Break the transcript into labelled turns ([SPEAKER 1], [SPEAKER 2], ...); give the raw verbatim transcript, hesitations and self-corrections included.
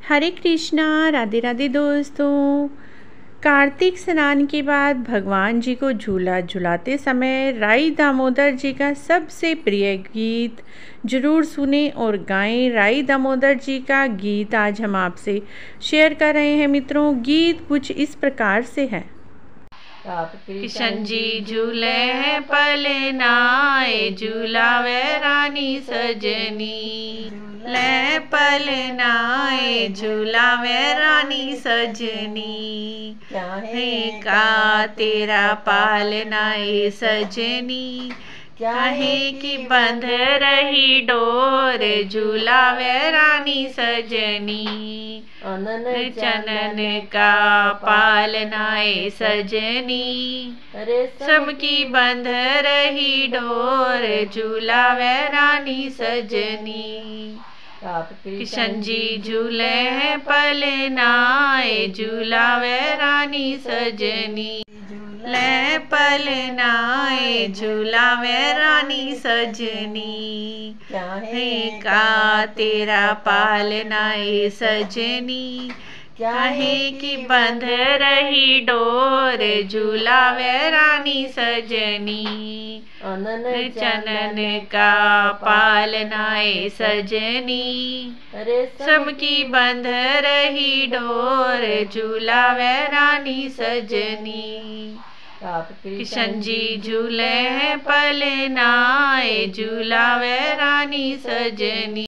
[SPEAKER 1] हरे कृष्णा, राधे राधे दोस्तों। कार्तिक स्नान के बाद भगवान जी को झूला झुलाते समय राई दामोदर जी का सबसे प्रिय गीत जरूर सुने और गाएं। राई दामोदर जी का गीत आज हम आपसे शेयर कर रहे हैं मित्रों। गीत कुछ इस प्रकार से है।
[SPEAKER 2] किशन जी झूले हैं पलनाए, झूलावे रानी सजनी। ले पलनाए, झूलावे रानी सजनी। काहे का तेरा पालनाए सजनी, काहे की बंध रही डोर, झूलावे रानी सजनी। अनन चनन का पालनाए सजनी, रेशम की बंध रही डोर, झूलावे रानी सजनी। किशन जी झूले हैं पलनाए, झूलावे रानी सजनी। ले पलनाए, झूलावे रानी सजनी। काहे का तेरा पालनाए सजनी, काहे की बंध रही डोर, झूलावे रानी सजनी। अनन चनन का पालनाए सजनी, रेशम की बंध रही डोर, झूलावे रानी सजनी। किशन जी झूले हैं पलनाए, झूलावे रानी सजनी।